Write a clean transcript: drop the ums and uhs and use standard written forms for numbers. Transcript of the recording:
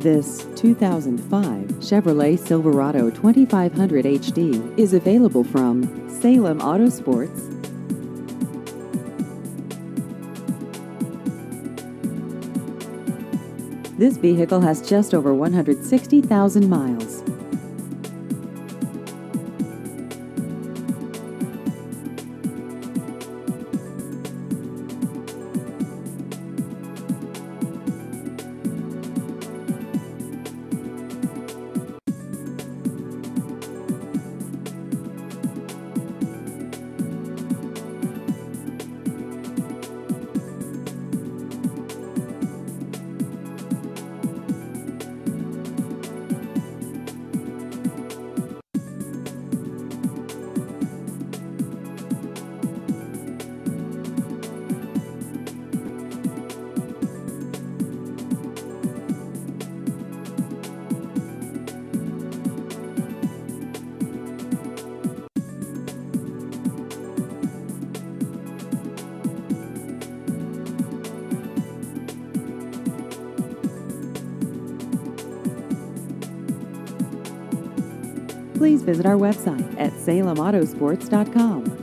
This 2005 Chevrolet Silverado 2500 HD is available from Salem Auto Sports. This vehicle has just over 160,000 miles. Please visit our website at salemautosports.com.